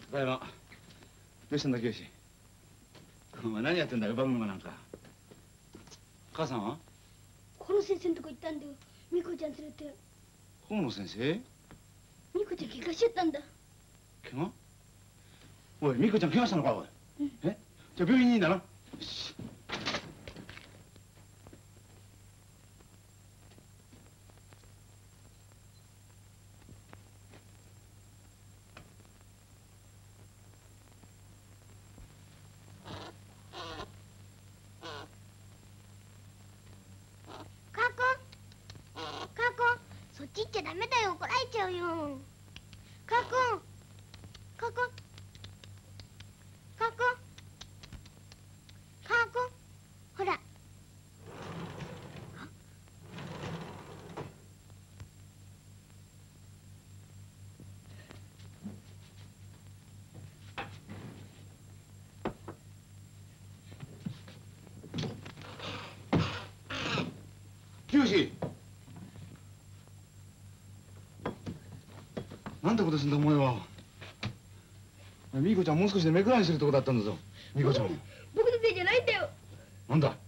ただいま。どうしたんだ、清。お前何やってんだよ、バグマなんか。母さんは？ 河野先生のとこ行ったんだよ。美子ちゃん連れて。 河野先生？ 美子ちゃん怪我しちゃったんだ。 怪我？おい、美子ちゃん怪我したのか、おい。うん、え？じゃあ病院にいいんだな。よし。 そっち行っちゃダメだよ、怒られちゃうよ。カー君、カー君、カー君、カー君、ほら。 清。なんてことすんだ、お前は。美子ちゃんもう少しで目くらいにするとこだったんだぞ。美子ちゃん。 僕のせいじゃないんだよ。 なんだ。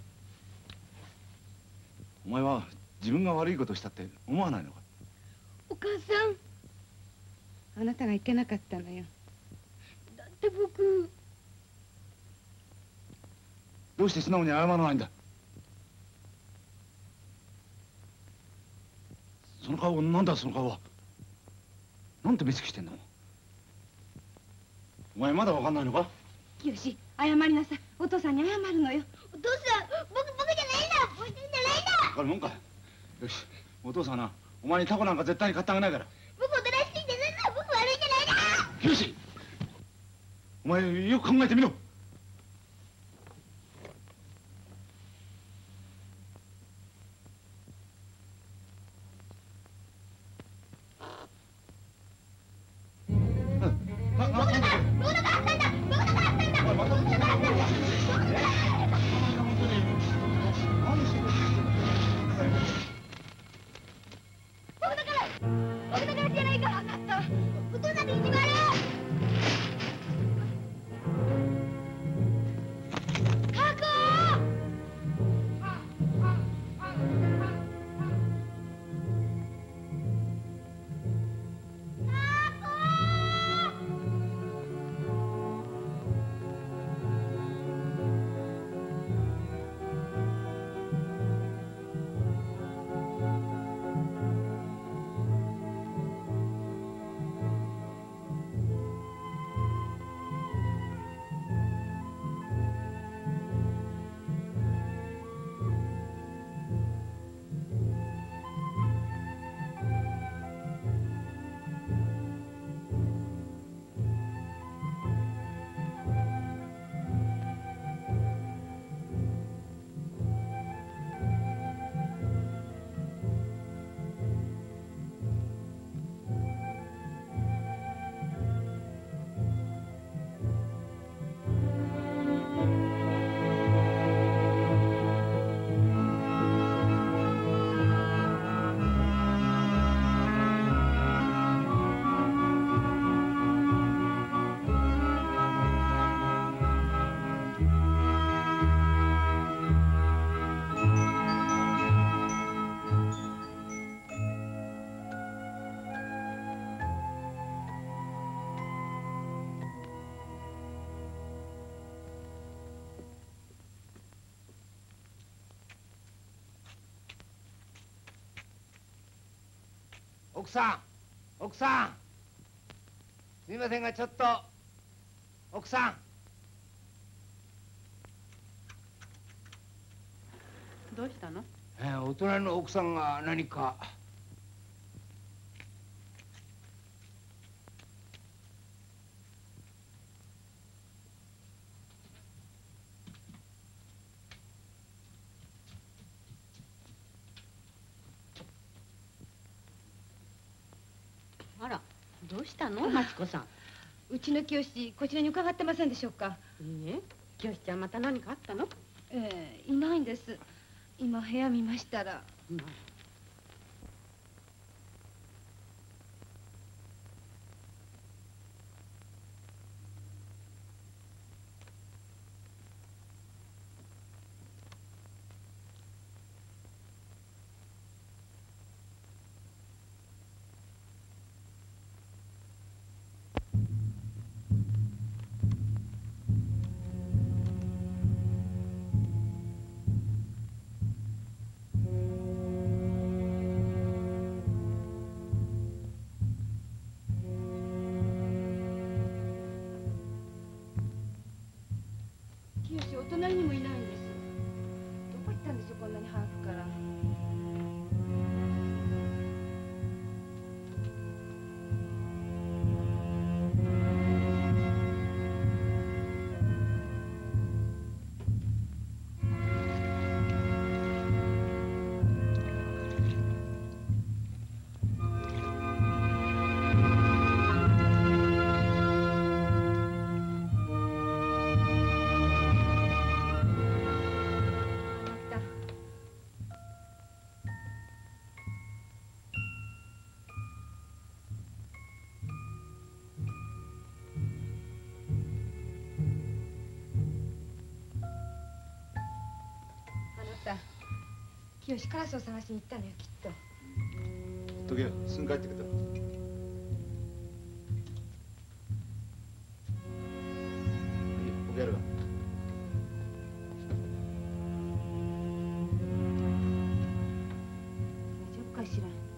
お前は自分が悪いことをしたって思わないのか。 お母さん。 あなたがいけなかったのよ。 だって僕。 どうして素直に謝らないんだ。その顔、なんだその顔は。なんて目つきしてんだ。お前まだわかんないのか。 清、謝りなさい。お父さんに謝るのよ。 お父さん、僕じゃないんだ。僕じゃないんだ。 わかるもんか。よし、お父さんはな、お前にタコなんか絶対に買ってあげないから。 僕おとなしくしてなんだ。僕悪いんじゃないんだ。 清、お前よく考えてみろ。 奥さん、奥さん。すみませんが、ちょっと。奥さん。 どうしたの？ お隣の奥さんが何か。 あら、どうしたの、マチ子さん。 うちの清こちらに伺ってませんでしょうか。 いいえ、清ちゃんまた何かあったの？ いないんです。今部屋見ましたら。 清カラスを探しに行ったのよきっと。 時計すぐ帰ってくるだろ。僕やるわ。 大丈夫かしら。